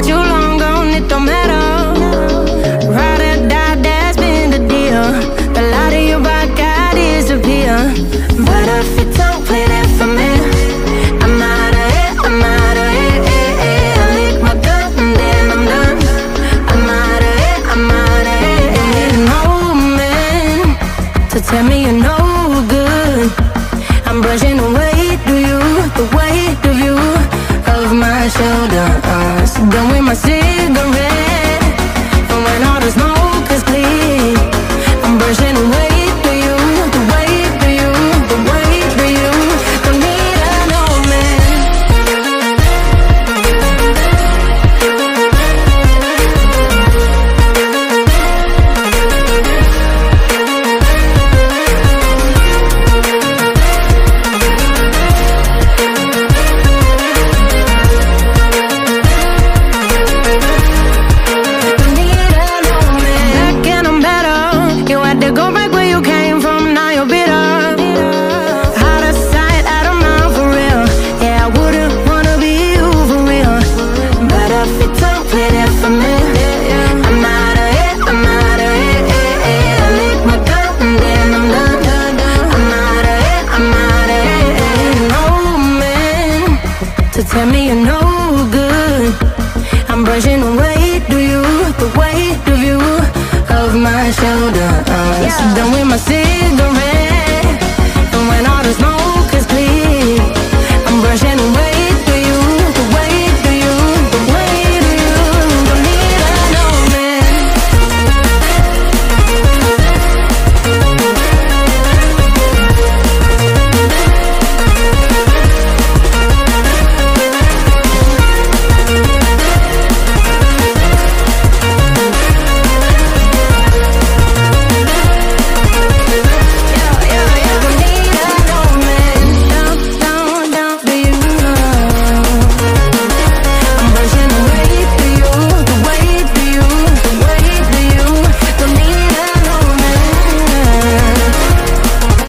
got you long gone, it don't matter. Ride or die, that's been the deal. The light of your back, I disappear. But if you don't play that for me, I'm out of it, I'm out of it. I lick my gun and then I'm done. I'm out of it, I'm out of it. No man to tell me you're no good. I'm brushing the weight of you, the weight of you, of my shoulder. So done with my cigarette, and when all the smoke is clear, I'm brushing the weight of you, the weight of you, the weight of you. Don't need a no man. Go back where you came from, now you're bitter. Out of sight, out of mind for real. Yeah, I wouldn't wanna be you for real. But if you don't play that for me, I'm out of it, I'm out of it. I lick my gun and then I'm done. I'm out of it, I'm out of it. No man to tell me you're no good. I'm brushing the weight of you, the weight of you, of my shoulder. So done with my cigarette.